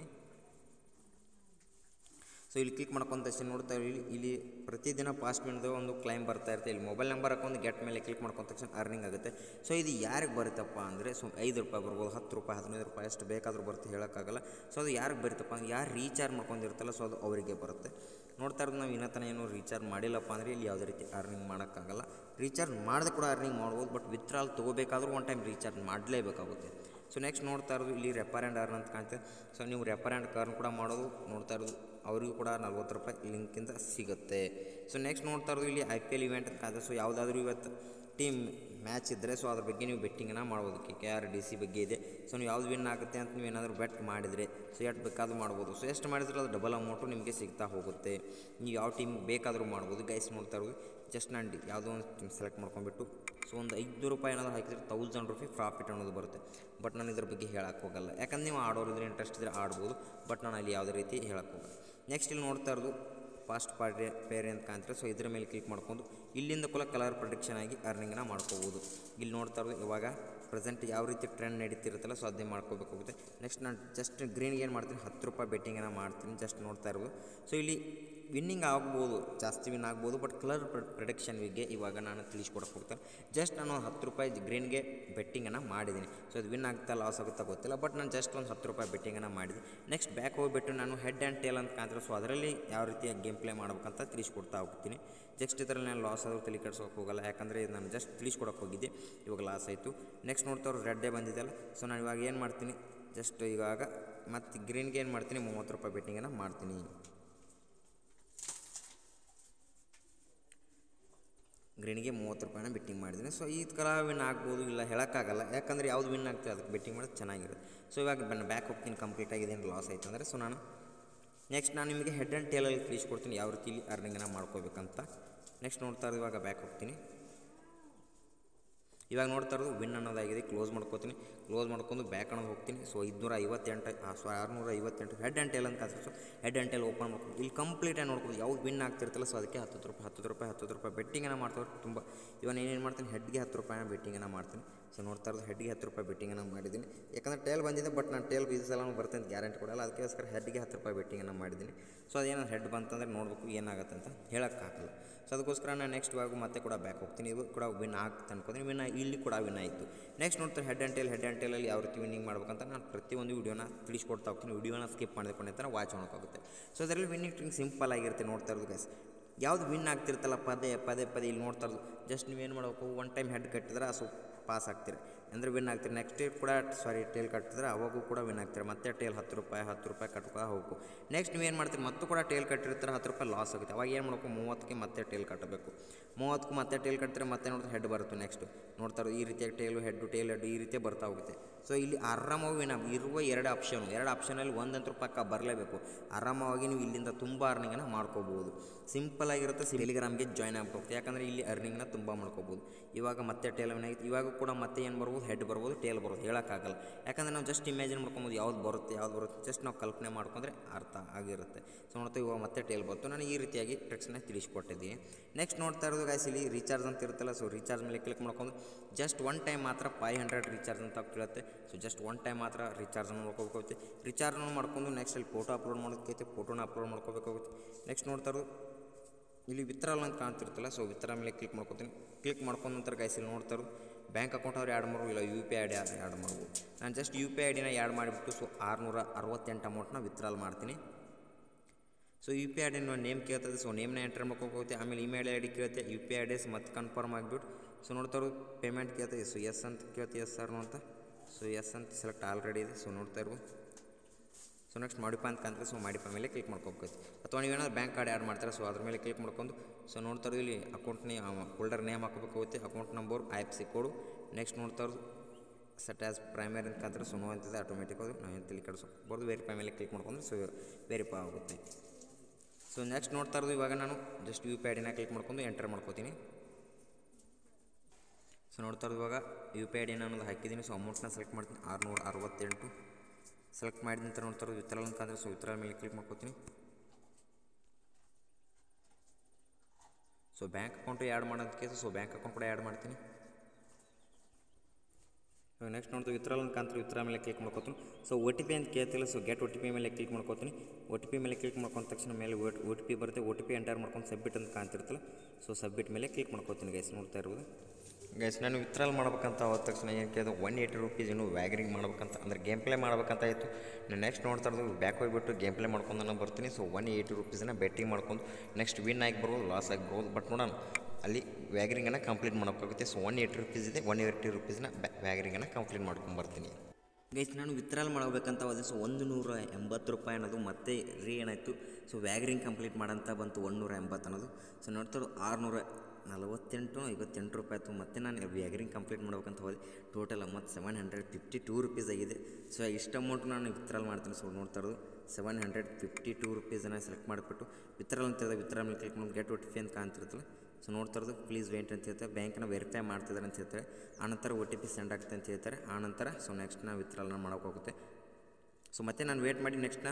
ಸೊ ಇಲ್ಲಿ ಕ್ಲಿಕ್ ಮಾಡ್ಕೊಂಡ ತಕ್ಷಣ ನೋಡ್ತಾ ಇಲ್ಲಿ ಪ್ರತಿದಿನ ಪಾಸ್ಟ್ ಮಿನಿಟ್ದು ಒಂದು ಕ್ಲೈಮ್ ಬರ್ತಾ ಇರುತ್ತೆ. ಇಲ್ಲಿ ಮೊಬೈಲ್ ನಂಬರ್ ಹಾಕೊಂಡು ಗೆಟ್ ಮೇಲೆ ಕ್ಲಿಕ್ ಮಾಡ್ಕೊಂಡ ತಕ್ಷಣ ಅರ್ನಿಂಗ್ ಆಗುತ್ತೆ. ಸೊ ಇದು ಯಾರಿಗೆ ಬರುತ್ತಪ್ಪ ಅಂದರೆ ಸೊ ₹5 ಬರ್ಬೋದು, ₹10, ₹15 ಎಷ್ಟು ಬೇಕಾದರೂ ಬರುತ್ತೆ, ಹೇಳೋಕ್ಕಾಗಲ್ಲ. ಸೊ ಅದು ಯಾರಿಗೆ ಬರುತ್ತಪ್ಪ ಅಂದರೆ ಯಾರು ರೀಚಾರ್ಜ್ ಮಾಡ್ಕೊಂಡಿರ್ತಲ್ಲ, ಸೊ ಅದು ಅವರಿಗೆ ಬರುತ್ತೆ. ನೋಡ್ತಾ ಇರೋದು ನಾವು ಇನ್ನೂ ತನಕ ಏನು ರೀಚಾರ್ಜ್ ಮಾಡಿಲ್ಲಪ್ಪ ಅಂದರೆ ಇಲ್ಲಿ ಯಾವುದೇ ರೀತಿ ಅರ್ನಿಂಗ್ ಮಾಡೋಕ್ಕಾಗಲ್ಲ. ರೀಚಾರ್ಜ್ ಮಾಡಿದ್ರೆ ಕೂಡ ಅರ್ನಿಂಗ್ ಮಾಡ್ಬೋದು, ಬಟ್ ವಿತ್ಡ್ರಾಲ್ ತೊಗೋಬೇಕಾದ್ರೂ ಒನ್ ಟೈಮ್ ರೀಚಾರ್ಜ್ ಮಾಡಲೇಬೇಕಾಗುತ್ತೆ. ಸೊ ನೆಕ್ಸ್ಟ್ ನೋಡ್ತಾ ಇರೋದು ಇಲ್ಲಿ ರೆಫರ್ ಆ್ಯಂಡ್ ಅರ್ನ್ ಅಂತ ಕಾಣ್ತದೆ. ಸೊ ನೀವು ರೆಫರ್ ಆ್ಯಂಡ್ ಅರ್ನ್ ಕೂಡ ಮಾಡೋದು. ನೋಡ್ತಾ ಇರೋದು ಅವರಿಗೂ ಕೂಡ ₹40 ಲಿಂಕಿಂದ ಸಿಗುತ್ತೆ. ಸೊ ನೆಕ್ಸ್ಟ್ ನೋಡ್ತಾ ಇರೋದು ಇಲ್ಲಿ IPL ಇವೆಂಟ್ ಅಂತ ಕಾಯ್ದೆ. ಸೊ ಯಾವುದಾದ್ರೂ ಇವತ್ತು ಟೀಮ್ ಮ್ಯಾಚ್ ಇದ್ದರೆ ಸೊ ಅದ್ರ ಬಗ್ಗೆ ನೀವು ಬೆಟ್ಟಿಂಗನ್ನು ಮಾಡ್ಬೋದು. KKR-DC ಬಗ್ಗೆ ಇದೆ. ಸೊ ನೀವು ಯಾವ್ದು ವಿನ್ ಆಗುತ್ತೆ ಅಂತ ನೀವು ಏನಾದರೂ ಬೆಟ್ ಮಾಡಿದರೆ ಸೊ ಎಷ್ಟು ಬೇಕಾದರೂ ಮಾಡ್ಬೋದು. ಸೊ ಎಷ್ಟು ಮಾಡಿದ್ರೆ ಅದು ಡಬಲ್ ಅಮೌಂಟು ನಿಮಗೆ ಸಿಗ್ತಾ ಹೋಗುತ್ತೆ. ನೀವು ಯಾವ ಟೀಮ್ ಬೇಕಾದರೂ ಮಾಡ್ಬೋದು. ಗೈಸ್ ನೋಡ್ತಾ ಇರೋದು ಜಸ್ಟ್ ನಾನು ಯಾವುದೋ ಒಂದು ಟೀಮ್ ಸೆಲೆಕ್ಟ್ ಮಾಡ್ಕೊಂಡ್ಬಿಟ್ಟು ಸೊ ಒಂದು ₹5 ಏನಾದರೂ ಹಾಕಿದ್ರೆ ₹1000 ಪ್ರಾಫಿಟ್ ಅನ್ನೋದು ಬರುತ್ತೆ. ಬಟ್ ನಾನು ಇದ್ರ ಬಗ್ಗೆ ಹೇಳಕ್ಕೆ ಹೋಗಲ್ಲ, ಯಾಕಂದ್ರೆ ನೀವು ಆಡೋರಿದ್ರೆ ಇಂಟ್ರೆಸ್ಟ್ ಇದ್ದರೆ ಆಡ್ಬೋದು. ಬಟ್ ನಾನು ಅಲ್ಲಿ ಯಾವುದೇ ರೀತಿ ಹೇಳಕ್ಕೆ ಹೋಗಲ್ಲ. ನೆಕ್ಸ್ಟ್ ಇಲ್ಲಿ ನೋಡ್ತಾ ಇರೋದು ಫಾಸ್ಟ್ ಪೇರ್ ಅಂತ ಕಾಣ್ತಾರೆ. ಸೊ ಇದ್ರ ಮೇಲೆ ಕ್ಲಿಕ್ ಮಾಡ್ಕೊಂಡು ಇಲ್ಲಿಂದ ಕೂಡ ಕಲರ್ ಪ್ರೊಡಿಕ್ಷನ್ ಆಗಿ ಅರ್ನಿಂಗನ್ನು ಮಾಡ್ಕೋಬೋದು. ಇಲ್ಲಿ ನೋಡ್ತಾ ಇರೋದು ಇವಾಗ ಪ್ರೆಸೆಂಟ್ ಯಾವ ರೀತಿ ಟ್ರೆಂಡ್ ನಡೀತಿರುತ್ತಲ್ಲ, ಸೊ ಅದನ್ನೇ ಮಾಡ್ಕೋಬೇಕಾಗುತ್ತೆ. ನೆಕ್ಸ್ಟ್ ನಾನು ಜಸ್ಟ್ ಗ್ರೀನ್ಗೆ ಏನು ಮಾಡ್ತೀನಿ, ₹10 ಬೆಟ್ಟಿಂಗನ್ನು ಮಾಡ್ತೀನಿ. ಜಸ್ಟ್ ನೋಡ್ತಾ ಇರೋದು ಸೊ ಇಲ್ಲಿ ವಿನ್ನಿಂಗ್ ಆಗ್ಬೋದು, ಜಾಸ್ತಿ ವಿನ್ ಆಗ್ಬೋದು. ಬಟ್ ಕಲರ್ ಪ್ರೊಡಿಕ್ಷನ್ಗೆ ಇವಾಗ ನಾನು ತಿಳಿಸ್ಕೊಡಕ್ಕೆ ಹೋಗ್ತೇನೆ. ಜಸ್ಟ್ ನಾನು ₹10 ಗ್ರೀನ್ಗೆ ಬೆಟ್ಟಿಂಗನ್ನು ಮಾಡಿದ್ದೀನಿ. ಸೊ ಅದು ವಿನ್ ಆಗುತ್ತಾ ಲಾಸ್ ಆಗುತ್ತಾ ಗೊತ್ತಿಲ್ಲ, ಬಟ್ ನಾನು ಜಸ್ಟ್ ಒಂದು ₹10 ಬೆಟ್ಟಿಂಗನ್ನು ಮಾಡಿದ್ದೀನಿ. ನೆಕ್ಸ್ಟ್ ಬ್ಯಾಕ್ ಹೋಗಿಬಿಟ್ಟು ನಾನು ಹೆಡ್ ಆ್ಯಂಡ್ ಟೇಲ್ ಅಂತ ಕಾಣ್ತಾರೆ. ಸೊ ಅದರಲ್ಲಿ ಯಾವ ರೀತಿಯ ಗೇಮ್ ಪ್ಲೇ ಮಾಡ್ಬೇಕಂತ ತಿಳಿಸ್ಕೊಡ್ತಾ ಹೋಗ್ತೀನಿ. ಜಸ್ಟ್ ಇದರಲ್ಲಿ ನಾನು ಲಾಸ್ ಆದರೂ ತಲೆ ಕೆಡ್ಸೋಕೆ ಹೋಗಲ್ಲ, ಯಾಕಂದರೆ ಇದು ನಾನು ಜಸ್ಟ್ ತಿಳಿಸ್ಕೊಡಕ್ಕೆ ಹೋಗಿದ್ದೆ, ಇವಾಗ ಲಾಸ್ ಆಯಿತು. ನೆಕ್ಸ್ಟ್ ನೋಡ್ತಾ ಅವ್ರು ರೆಡ್ಡೇ ಬಂದಿದ್ದಲ್ಲ. ಸೊ ನಾನು ಇವಾಗ ಏನು ಮಾಡ್ತೀನಿ, ಜಸ್ಟ್ ಇವಾಗ ಮತ್ತು ಗ್ರೀನ್ಗೆ ಏನು ಮಾಡ್ತೀನಿ, ₹30 ಬೆಟ್ಟಿಂಗನ್ನು ಮಾಡ್ತೀನಿ. ಗ್ರೀನ್ಗೆ ₹30 ಬೆಟ್ಟಿಂಗ್ ಮಾಡಿದ್ದೀನಿ. ಸೊ ಈ ಥರ ವಿನ್ ಆಗ್ಬೋದು, ಇಲ್ಲ ಹೇಳೋಕ್ಕಾಗಲ್ಲ, ಯಾಕಂದರೆ ಯಾವ್ದು ವಿನ್ ಆಗ್ತದೆ ಅದಕ್ಕೆ ಬೆಟ್ಟಿಂಗ್ ಮಾಡೋದು ಚೆನ್ನಾಗಿರುತ್ತೆ. ಸೊ ಇವಾಗ ಬ್ಯಾಕ್ ಹೋಗ್ತೀನಿ, ಕಂಪ್ಲೀಟ್ ಆಗಿದೆ ಏನು ಲಾಸ್ ಆಯಿತು ಅಂದರೆ. ಸೊ ನಾನು ನೆಕ್ಸ್ಟ್ ನಾನು ನಿಮಗೆ ಹೆಡ್ ಆ್ಯಂಡ್ ಟೇಲಲ್ಲಿ ತಿಳಿಸ್ಕೊಡ್ತೀನಿ ಯಾವ ರೀತಿ ಇಲ್ಲಿ ಅರ್ನಿಂಗನ್ನು ಮಾಡ್ಕೋಬೇಕಂತ. ನೆಕ್ಸ್ಟ್ ನೋಡ್ತಾ ಇರೋದು ಇವಾಗ ಬ್ಯಾಕ್ ಹೋಗ್ತೀನಿ. ಇವಾಗ ನೋಡ್ತಾ ಇರೋದು ವಿನ್ ಅನ್ನೋದಾಗಿದೆ. ಕ್ಲೋಸ್ ಮಾಡ್ಕೋತೀನಿ. ಕ್ಲೋಸ್ ಮಾಡ್ಕೊಂಡು ಬ್ಯಾಕ್ ಅನ್ನೋದು ಹೋಗ್ತೀನಿ. ಸೊ 658 ಹೆಡ್ ಆ್ಯಂಡ್ ಟೇಲ್ ಅಂತ ಕಾಣಿಸುತ್ತೆ. So head and tail open ಮಾಡ್ಕೊಂಡು ಇಲ್ಲಿ ಕಂಪ್ಲೀಟಾಗಿ ನೋಡ್ಕೊಂಡು ಯಾವ್ದು ವಿನ್ ಆಗ್ತಿರ್ತಲ್ಲ. ಸೊ ಅದಕ್ಕೆ 10 ರೂಪಾಯಿ ಬೆಟ್ಟಿಂಗನ್ನು ಮಾಡ್ತಾರೆ. ತುಂಬ ಇವನ್ ಏನೇನು ಮಾಡ್ತೀನಿ, ಹೆಡ್ಗೆ 10 ರೂಪಾಯಿನ ಬೆಟ್ಟಿಂಗನ್ನು ಮಾಡ್ತೀನಿ. ಸೊ ನೋಡ್ತಾ ಇರೋದು ಹೆಡ್ಗೆ 10 ರೂಪಾಯಿ ಬೆಟ್ಟಿಂಗನ್ನು ಮಾಡಿದ್ದೀನಿ. ಯಾಕಂದರೆ ಟೇಲ್ ಬಂದಿದೆ, ಬಟ್ ನಾನು ಟೇಲ್ ಈ ಸಲ ಬರ್ತಂತ ಗ್ಯಾರಂಟಿ ಕೊಡಲ್ಲ. ಅದಕ್ಕೋಸ್ಕರ ಹೆಡ್ಗೆ 10 ರೂಪಾಯಿ ಬೆಟ್ಟಿಂಗನ್ನು ಮಾಡಿದ್ದೀನಿ. ಸೊ ಅದೇನಾದ್ರು ಹೆಡ್ ಬಂತಂದರೆ ನೋಡಬೇಕು ಏನಾಗುತ್ತೆ ಅಂತ ಹೇಳೋಕ್ಕಾಗಲ್ಲ. ಸೊ ಅದಕ್ಕೋಸ್ಕರ ನಾನು ನೆಕ್ಸ್ಟ್ ಇವಾಗ ಮತ್ತೆ ಕೂಡ ಬ್ಯಾಕ್ ಹೋಗ್ತೀನಿ. ಇವು ಕೂಡ ವಿನ್ ಆಗ್ತಾ ಅನ್ಕೋತೀನಿ. ಇಲ್ಲಿ ಕೂಡ ವಿನ್ ಆಯಿತು. ನೆಕ್ಸ್ಟ್ ನೋಡ್ತಾರೆ ಹೆಡ್ ಆ್ಯಂಡ್ ಟೇಲಲ್ಲಿ ಯಾವ ರೀತಿ ವಿನ್ನಿಂಗ್ ಮಾಡ್ಬೇಕಂತ ನಾನು ಪ್ರತಿಯೊಂದು ವೀಡಿಯೋನ ತಿಳಿಸ್ಕೊಡ್ತಾ ಹೋಗ್ತೀನಿ. ವೀಡಿಯೋನ ಸ್ಕಿಪ್ ಮಾಡಿಕೊಂಡು ಅಂತ ವಾಚ್ ಮಾಡೋಕ್ಕಾಗುತ್ತೆ. ಸೊ ಅದರಲ್ಲಿ ವಿನ್ನಿಂಗ್ ಟ್ರಿಂಗ್ ಸಿಂಪಲ್ ಆಗಿರುತ್ತೆ. ನೋಡ್ತಾ ಇರೋದು ಗೈಸ್, ಯಾವ್ದು ವಿನ್ ಆಗ್ತಿರ್ತಲ್ಲ ಪದೇ ಇಲ್ಲಿ ನೋಡ್ತಾ ಇರೋದು. ಜಸ್ಟ್ ನೀವೇನು ಮಾಡಬೇಕು, ಒನ್ ಟೈಮ್ ಹೆಡ್ ಕಟ್ಟಿದ್ರೆ ಸೊ ಪಾಸ್ ಆಗ್ತೀರಿ ಅಂದರೆ ವಿನ್ ಆಗ್ತೀರಿ. ನೆಕ್ಸ್ಟ್ ಕೂಡ ಟೇಲ್ ಕಟ್ಟಿದ್ರೆ ಅವಾಗೂ ಕೂಡ ವಿನ್ ಆಗ್ತೀರಿ. ಮತ್ತೆ ಟೇಲ್ 10 ರೂಪಾಯಿ ಕಟ್ಕೊ ಹೋಗಬೇಕು. ನೆಕ್ಸ್ಟ್ ನೀವೇನು ಮಾಡ್ತೀರಿ, ಮತ್ತು ಕೂಡ ಟೇಲ್ ಕಟ್ಟಿರ್ತಾರೆ 10 ರೂಪಾಯಿ ಲಾಸ್ ಆಗುತ್ತೆ. ಅವಾಗ ಏನು ಮಾಡಬೇಕು, 30ಕ್ಕೆ ಮತ್ತೆ ಟೇಲ್ ಕಟ್ಟಬೇಕು. 30ಕ್ಕೆ ಮತ್ತೆ ಟೇಲ್ ಕಟ್ತಾರೆ, ಮತ್ತೆ ನೋಡಿದ್ರೆ ಹೆಡ್ ಬರುತ್ತೆ. ನೆಕ್ಸ್ಟ್ ನೋಡ್ತಾ ಇರೋದು ಈ ರೀತಿಯಾಗಿ ಟೇಲ್ ಹೆಡ್ ಈ ರೀತಿ ಬರ್ತಾ ಹೋಗುತ್ತೆ. ಸೊ ಇಲ್ಲಿ ಆರಾಮಾಗಿ ಇರುವ 2 ಆಪ್ಷನಲ್ಲಿ ಒಂದಂತರೂ ಪಕ್ಕ ಬರಲೇಬೇಕು. ಆರಾಮವಾಗಿ ನೀವು ಇಲ್ಲಿಂದ ತುಂಬ ಅರ್ನಿಂಗನ್ನು ಮಾಡ್ಕೋಬೋದು. ಸಿಂಪಲ್ ಆಗಿರುತ್ತೆ. ಟೆಲಿಗ್ರಾಮ್ಗೆ ಜಾಯ್ನ್ ಆಗಬೇಕು, ಯಾಕಂದರೆ ಇಲ್ಲಿ ಅರ್ನಿಂಗ್ನ ತುಂಬ ಮಾಡ್ಕೋಬೋದು. ಇವಾಗ ಮತ್ತೆ ಟೇಲ್ ಏನಾಗಿತ್ತು, ಇವಾಗ ಕೂಡ ಮತ್ತೆ ಏನು ಬರ್ಬೋದು, ಹೆಡ್ ಬರ್ಬೋದು, ಟೇಲ್ ಬರ್ಬೋದು, ಹೇಳೋಕ್ಕಾಗಲ್ಲ. ಯಾಕಂದರೆ ನಾವು ಜಸ್ಟ್ ಇಮ್ಯಾಜಿನ್ ಮಾಡ್ಕೊಬೋದು ಯಾವ್ದು ಬರುತ್ತೆ ಜಸ್ಟ್ ನಾವು ಕಲ್ಪನೆ ಮಾಡ್ಕೊಂಡ್ರೆ ಅರ್ಥ ಆಗಿರುತ್ತೆ. ಸೊ ನೋಡ್ತಾ ಇವಾಗ ಮತ್ತೆ ಟೇಲ್ ಬಂತು. ನಾನು ಈ ರೀತಿಯಾಗಿ ಟ್ರಿಕ್ಸ್ನ ತಿಳಿಸ್ಕೊಟ್ಟಿದ್ದೀನಿ. ನೆಕ್ಸ್ಟ್ ನೋಡ್ತಾ ಇರೋದು ಗೈಸ್, ಇಲ್ಲಿ ರೀಚಾರ್ಜ್ ಅಂತ ಇರುತ್ತಲ್ಲ. ಸೊ ರೀಚಾರ್ಜ್ ಮೇಲೆ ಕ್ಲಿಕ್ ಮಾಡ್ಕೊಂಡು ಜಸ್ಟ್ ಒನ್ ಟೈಮ್ ಮಾತ್ರ 500 ರೀಚಾರ್ಜ್ ಅಂತ ಕೇಳುತ್ತೆ. ಸೊ ಜಸ್ಟ್ ಒನ್ ಟೈಮ್ ಮಾತ್ರ ರೀಚಾರ್ಜನ್ನು ಮಾಡ್ಕೋಬೇಕಾಗುತ್ತೆ. ರೀಚಾರ್ಜನ್ನು ಮಾಡ್ಕೊಂಡು ನೆಕ್ಸ್ಟ್ ಅಲ್ಲಿ ಫೋಟೋ ಅಪ್ಲೋಡ್ ಮಾಡೋದಕ್ಕೈತೆ, ಫೋಟೋನ ಅಪ್ಲೋಡ್ ಮಾಡ್ಕೋಬೇಕಾಗುತ್ತೆ. ನೆಕ್ಸ್ಟ್ ನೋಡ್ತಾ ಇರೋದು ಇಲ್ಲಿ ವಿತ್ಡ್ರಾಲ್ ಅಂತ ಕಾಣ್ತಿರ್ತಲ್ಲ. ಸೊ ವಿತ್ಡ್ರಾಲ್ ಮೇಲೆ ಕ್ಲಿಕ್ ಮಾಡ್ಕೊತೀನಿ. ಕ್ಲಿಕ್ ಮಾಡ್ಕೊಂಡ ನಂತರ ಗೈಸ್ ಇಲ್ಲಿ ನೋಡ್ತಾ ಇರೋದು ಬ್ಯಾಂಕ್ ಅಕೌಂಟ್ ಅವ್ರು ಆ್ಯಡ್ ಮಾಡ್ಬೋದು, ಇಲ್ಲ UPI ಐಡಿ ಆ್ಯಡ್ ಮಾಡ್ಬೋದು. ನಾನು ಜಸ್ಟ್ UPI ಐಡಿನ ಆ್ಯಡ್ ಮಾಡಿಬಿಟ್ಟು ಸೊ 668 ಅಮೌಂಟ್ನ ವಿತ್ಡ್ರಾಲ್ ಮಾಡ್ತೀನಿ. ಸೊ UPI ಐಡಿ ನೇಮ್ ಕೇಳ್ತದೆ. ಸೊ ನೇಮ್ನ ಎಂಟರ್ ಮಾಡ್ಕೋಗುತ್ತೆ. ಆಮೇಲೆ ಇಮೇಲ್ ಐಡಿ ಕೇಳುತ್ತೆ, UPI ಐಡಿಸ್ ಮತ್ತು ಕನ್ಫರ್ಮ್ ಆಗಿಬಿಟ್ಟು ಸೊ ನೋಡ್ತಾ ಇರೋದು ಪೇಮೆಂಟ್ ಕೇಳ್ತದೆ. ಸೊ ಎಸ್ ಅಂತ ಕೇಳ್ತೀವಿ, ಎಸ್ ಸರ್ ಅಂತ. ಸೊ ಎಸ್ ಅಂತ ಸೆಲೆಕ್ಟ್ ಆಲ್ರೆಡಿ ಇದೆ. ಸೊ ನೋಡ್ತಾ ಇರ್ಬೋದು. ಸೊ ನೆಕ್ಸ್ಟ್ ಮಾಡಿಫೈ ಅಂತ ಕಾಣ್ತದೆ. ಸೊ ಮಾಡಿಫೈ ಮೇಲೆ ಕ್ಲಿಕ್ ಮಾಡ್ಕೋಬೇಕು. ಅಥವಾ ನೀವೇನಾದ್ರು ಬ್ಯಾಂಕ್ ಕಾರ್ಡ್ ಆ್ಯಡ್ ಮಾಡ್ತಾರೆ. ಸೊ ಅದ್ರ ಮೇಲೆ ಕ್ಲಿಕ್ ಮಾಡ್ಕೊಂಡು ಸೊ ನೋಡ್ತಾ ಇರೋದು ಇಲ್ಲಿ ಅಕೌಂಟ್ ಹೋಲ್ಡರ್ ನೇಮ್ ಹಾಕೋಬೇಕಾಗುತ್ತೆ, account number, IFSC code. Next ನೋಡ್ತಾ ಇರೋದು ಸೆಟ್ ಆ್ಯಸ್ ಪ್ರೈಮರಿ ಅಂತ ಕಾಣ್ತಾರೆ. ಸೊ ನೋ ಅಂತಿದೆ, ಆಟೋಮೆಟಿಕ್ ಹೋಗಿ ನಾವು ಎಂತಲ್ಲಿ ಕಳಿಸ್ಬೋದು. ವೆರಿಫೈ ಮೇಲೆ ಕ್ಲಿಕ್ ಮಾಡ್ಕೊಂಡು ಸೊ ವೆರಿಫೈ ಆಗುತ್ತೆ. ಸೊ ನೆಕ್ಸ್ಟ್ ನೋಡ್ತಾ ಇರೋದು ಇವಾಗ ನಾನು ಜಸ್ಟ್ UPI ಐಡಿನ ಕ್ಲಿಕ್ ಮಾಡ್ಕೊಂಡು ಎಂಟರ್ ಮಾಡ್ಕೋತೀನಿ. ಸೊ ನೋಡ್ತಾ ಇರೋದು ಇವಾಗ UPI ಐಡಿನ ಅನ್ನೋದು ಹಾಕಿದ್ದೀನಿ. ಸೊ ಅಮೌಂಟ್ನ ಸೆಲೆಕ್ಟ್ ಮಾಡ್ತೀನಿ, 668 ಸೆಲೆಕ್ಟ್ ಮಾಡಿದ ನಂತರ ನೋಡ್ತಾ ಇರೋದು ವಿತ್ಡ್ರಾಲ್ ಅಂತ ಅಂದರೆ ಸೊ ವಿತ್ಡ್ರಾಲ್ ಮೇಲೆ ಕ್ಲಿಕ್ ಮಾಡ್ಕೋತೀನಿ. ಸೊ ಬ್ಯಾಂಕ್ ಅಕೌಂಟು ಆ್ಯಡ್ ಮಾಡೋದಕ್ಕೆ ಸೊ ಬ್ಯಾಂಕ್ ಅಕೌಂಟ್ ಕೂಡ ಆ್ಯಡ್ ಮಾಡ್ತೀನಿ. ನೆಕ್ಸ್ಟ್ ನೋಡ್ತೀವಿ ವಿತ್ಡ್ರಾಲ್ ಅಂತ ಕಾಣ್ತಾರೆ. ವಿತ್ಡ್ರಾ ಮೇಲೆ ಕ್ಲಿಕ್ ಮಾಡ್ಕೋತೀನಿ. ಸೊ OTP ಅಂತ ಕೇಳ್ತಿಲ್ಲ. ಸೊ ಗೆಟ್ OTP ಮೇಲೆ ಕ್ಲಿಕ್ ಮಾಡ್ಕೋತೀನಿ. OTP ಮೇಲೆ ಕ್ಲಿಕ್ ಮಾಡ್ಕೊಂಡ ತಕ್ಷಣ ಮೇಲೆ OTP ಬರುತ್ತೆ. OTP ಎಂಟರ್ ಮಾಡ್ಕೊಂಡು ಸಬ್ಮಿಟ್ ಅಂತ ಕಾಣ್ತಿರ್ತಲ್ಲ. ಸೊ ಸಬ್ಮಿಟ್ ಮೇಲೆ ಕ್ಲಿಕ್ ಮಾಡ್ಕೋತೀನಿ ಗೈಸ್. ನೋಡ್ತಾ ಇರ್ಬೋದು ಗೈಸ್, ನಾನು ವಿತ್ಡ್ರಾಲ್ ಮಾಡ್ಬೇಕಂತ ಹೋದ ತಕ್ಷಣ ಏನು ಕೇಳಿದೆ, 180 ರೂಪೀಸ್ ಇನ್ನೂ ವ್ಯಾಗರಿಂಗ್ ಮಾಡ್ಬೇಕಂತ ಅಂದರೆ ಗೇಮ್ ಪ್ಲೇ ಮಾಡ್ಬೇಕಂತ ಆಯಿತು. ನಾನು ನೆಕ್ಸ್ಟ್ ನೋಡ್ತಾ ಇರೋದು ಬ್ಯಾಕ್ ಹೋಗಿಬಿಟ್ಟು ಗೇಮ್ ಪ್ಲೇ ಮಾಡ್ಕೊಂಡು ನಾನು ಬರ್ತೀನಿ. ಸೊ 180 ರೂಪೀಸನ್ನ ಬೆಟ್ಟಿಂಗ್ ಮಾಡ್ಕೊಂಡು ನೆಕ್ಸ್ಟ್ ವಿನ್ ಆಗಿ ಬರ್ಬೋದು, ಲಾಸ್ ಆಗಿ ಬರ್ಬೋದು. ಬಟ್ ನೋಡೋಣ ಅಲ್ಲಿ ವ್ಯಾಗರಿಂಗನ್ನು ಕಂಪ್ಲೀಟ್ ಮಾಡೋಕ್ಕಾಗುತ್ತೆ. ಸೊ 180 ರೂಪೀಸ್ ಇದೆ, 180 ರೂಪೀಸ್ನ ವ್ಯಾಗರಿಂಗನ್ನು ಕಂಪ್ಲೀಟ್ ಮಾಡ್ಕೊಂಡು ಬರ್ತೀನಿ ಗೈಸ್. ನಾನು ವಿತ್ಡ್ರಾಲ್ ಮಾಡಬೇಕಂತ ಹೋದೆ. ಸೊ 180 ರೂಪಾಯಿ ಅನ್ನೋದು ಮತ್ತೆ ಏನಾಯಿತು, ಸೊ ವ್ಯಾಗರಿಂಗ್ ಕಂಪ್ಲೀಟ್ ಮಾಡೋಂತ ಬಂತು 180 ಅನ್ನೋದು. ಸೊ ನೋಡ್ತಾರೆ 648 ರೂಪಾಯಿ ಆಯಿತು. ಮತ್ತು ನಾನು ವ್ಯಾಗರಿಂಗ್ ಕಂಪ್ಲೀಟ್ ಮಾಡ್ಬೇಕಂತ ಹೋದೆ. ಟೋಟಲ್ ಅಮೌಂಟ್ 752 ರೂಪೀಸ್ ಆಗಿದೆ. ಸೊ ಇಷ್ಟು ಅಮೌಂಟ್ ನಾನು ವಿತ್ಡ್ರಾಲ್ ಮಾಡ್ತೀನಿ. ಸೊ ನೋಡ್ತಾ ಇರೋದು 752 ರೂಪೀಸನ್ನು ಸೆಲೆಕ್ಟ್ ಮಾಡಿಬಿಟ್ಟು ವಿತ್ಡ್ರಾಲ್ ಅಂತ ಹೇಳಿದೆ. ವಿತ್ಡ್ರಾಲ್ ಮೇಲೆ ಕ್ಲಿಕ್ ಮಾಡಿ ಗೆಟ್ OTP ಅಂತ ಕಾಣ್ತಿರ್ತಲ್ಲ. ಸೊ ನೋಡ್ತಾ ಇರೋದು ಪ್ಲೀಸ್ ವೇಟ್ ಅಂತ ಹೇಳ್ತಾರೆ. ಬ್ಯಾಂಕನ್ನ ವೆರಿಫೈ ಮಾಡ್ತಿದ್ದಾರೆ ಅಂತ ಹೇಳ್ತಾರೆ. ಆನಂತರ OTP ಸೆಂಡ್ ಆಗ್ತದೆ ಅಂತ ಹೇಳ್ತಾರೆ. ಆನಂತರ ಸೊ ನೆಕ್ಸ್ಟ್ ನಾವು ವಿತ್ಡ್ರಾಲ್ನ ಮಾಡೋಕ್ಕಾಗುತ್ತೆ. ಸೊ ಮತ್ತೆ ನಾನು ವೇಟ್ ಮಾಡಿ ನೆಕ್ಸ್ಟ್ನ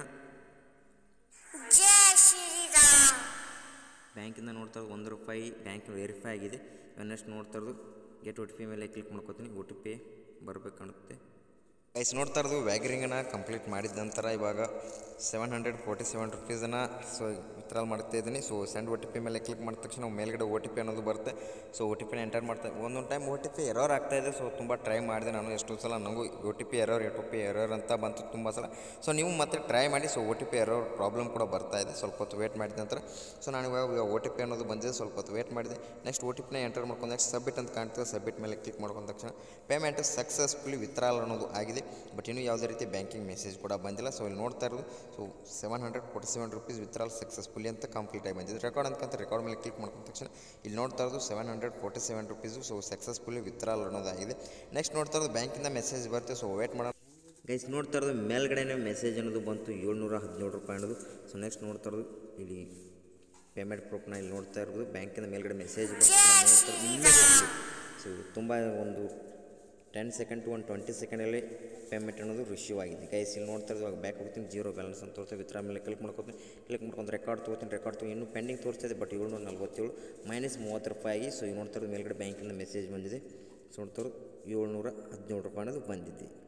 ಬ್ಯಾಂಕಿಂದ ನೋಡ್ತಾ ಇರೋದು 1 ರೂಪಾಯಿ ಬ್ಯಾಂಕ್ ವೆರಿಫೈ ಆಗಿದೆ. ನೆಕ್ಸ್ಟ್ ನೋಡ್ತಾ ಇರೋದು ಗೆಟ್ OTP ಮೇಲೆ ಕ್ಲಿಕ್ ಮಾಡ್ಕೋತೀನಿ. OTP ಬರಬೇಕು ಕಾಣುತ್ತೆ ಗೈಸ್. ನೋಡ್ತಾ ಇರೋದು ವ್ಯಾಗರಿಂಗನ್ನು ಕಂಪ್ಲೀಟ್ ಮಾಡಿದ ನಂತರ ಇವಾಗ 747 ರೂಪೀಸನ್ನು ಸೊ ವಿತ್ಡ್ರಾಲ್ ಮಾಡ್ತಾ ಇದ್ದೀನಿ. ಸೊ ಸೆಂಡ್ OTP ಮೇಲೆ ಕ್ಲಿಕ್ ಮಾಡಿದ ತಕ್ಷಣ ಮೇಲ್ಗಡೆ OTP ಅನ್ನೋದು ಬರುತ್ತೆ. ಸೊ OTPನ ಎಂಟರ್ ಮಾಡ್ತಾ ಒಂದೊಂದು ಟೈಮ್ OTP ಎರರ್ ಆಗ್ತಾಯಿದೆ. ಸೊ ತುಂಬ ಟ್ರೈ ಮಾಡಿದೆ ನಾನು, ಎಷ್ಟೊಂದು ಸಲ ನನಗೂ OTP ಎರರ್ ಅಂತ ಬಂತು ತುಂಬ ಸಲ. ಸೊ ನೀವು ಮತ್ತೆ ಟ್ರೈ ಮಾಡಿ. ಸೊ OTP ಎರರ್ ಪ್ರಾಬ್ಲಮ್ ಕೂಡ ಬರ್ತಾಯಿದೆ. ಸ್ವಲ್ಪ ಹೊತ್ತು ವೇಟ್ ಮಾಡಿದ ನಂತರ ಸೊ ನಾನು ಇವಾಗ OTP ಅನ್ನೋದು ಬಂದಿದೆ. ಸ್ವಲ್ಪ ಹೊತ್ತು ವೇಟ್ ಮಾಡಿದೆ. ನೆಕ್ಸ್ಟ್ OTPನ ಎಂಟರ್ ಮಾಡ್ಕೊಂಡು ನೆಕ್ಸ್ಟ್ ಸಬ್ಮಿಟ್ ಅಂತ ಕಾಣ್ತದೆ. ಸಬ್ಮಿಟ್ ಮೇಲೆ ಕ್ಲಿಕ್ ಮಾಡ್ಕೊಂಡ ತಕ್ಷಣ ಪೇಮೆಂಟ್ ಸಕ್ಸಸ್ಫುಲಿ ವಿತ್ಡ್ರಾಲ್ ಅನ್ನೋದು ಆಗಿದೆ. ಬಟ್ ಇನ್ನೂ ಯಾವುದೇ ರೀತಿ ಬ್ಯಾಂಕಿಂಗ್ ಮೆಸೇಜ್ ಕೂಡ ಬಂದಿಲ್ಲ. ಸೊ ಇಲ್ಲಿ ನೋಡ್ತಾ ಇರೋದು ಸೊ 747 ರೂಪೀಸ್ ವಿತ್ಡ್ರಾಲ್ ಸಕ್ಸಸ್ಫುಲಿ ಅಂತ ಕಂಪ್ಲೀಟ್ ಆಗಿ ಬಂದಿದೆ. ರೆಕಾರ್ಡ್ ಅಂತಕ್ಕಂಥ ರೆಕಾರ್ಡ್ ಮೇಲೆ ಕ್ಲಿಕ್ ಮಾಡ್ಕೊಂಡ ತಕ್ಷಣ ಇಲ್ಲಿ ನೋಡ್ತಾ ಇರೋದು 747 ರೂಪೀಸು ಸೊ ಸಕ್ಸಸ್ಫುಲಿ ವಿತ್ಡ್ರಾಲ್ ಅನ್ನೋದಾಗಿದೆ. ನೆಕ್ಸ್ಟ್ ನೋಡ್ತಾ ಇರೋದು ಬ್ಯಾಂಕಿಂದ ಮೆಸೇಜ್ ಬರುತ್ತೆ. ಸೊ ವೇಟ್ ಮಾಡೋಣ ಗೈಸ್. ನೋಡ್ತಾ ಇರೋದು ಮೇಲ್ಗಡೆನೇ ಮೆಸೇಜ್ ಅನ್ನೋದು ಬಂತು 717 ರೂಪಾಯಿ ಅನ್ನೋದು. ಸೊ ನೆಕ್ಸ್ಟ್ ನೋಡ್ತಾ ಇರೋದು ಇಲ್ಲಿ ಪೇಮೆಂಟ್ ಪ್ರೂಫ್ನ ಇಲ್ಲಿ ನೋಡ್ತಾ ಇರೋದು ಬ್ಯಾಂಕಿಂದ ಮೇಲ್ಗಡೆ ಮೆಸೇಜ್ ಬಂತು. ಸೊ ತುಂಬ ಒಂದು 10 ಸೆಕೆಂಡ್ ಟು 20 ಸೆಕೆಂಡಲ್ಲಿ ಪೇಮೆಂಟ್ ಅನ್ನೋದು ರಿಸೀವ್ ಆಗಿದೆ. ಗೈಸ್ ಇಲ್ಲಿ ನೋಡ್ತಾ ಇವಾಗ ಬ್ಯಾಕ್ ಹೋಗ್ತೀನಿ, ಜೀರೋ ಬ್ಯಾಲೆನ್ಸ್ ಅಂತ ತೋರಿಸ್ತಾ ವಿತ್ಡ್ರಾ ಮೇಲೆ ಕ್ಲಿಕ್ ಮಾಡ್ಕೊಂಡು ರೆಕಾರ್ಡ್ ತೊಗೋತೀನಿ, ಇನ್ನೂ ಪೆಂಡಿಂಗ್ ತೋರಿಸ್ತಾ ಇದೆ. ಬಟ್ 747 -30 ರೂಪಾಯಿ ಆಗಿ. ಸೊ ಈಗ ನೋಡ್ತಾ ಇರೋದು ಮೇಲ್ಗಡೆ ಬ್ಯಾಂಕಿಂದ ಮೆಸೇಜ್ ಬಂದಿದೆ. ಸೊ ನೋಡ್ತಾ ಇರೋದು 717 ರೂಪಾಯಿ ಅನ್ನೋದು ಬಂದಿದೆ.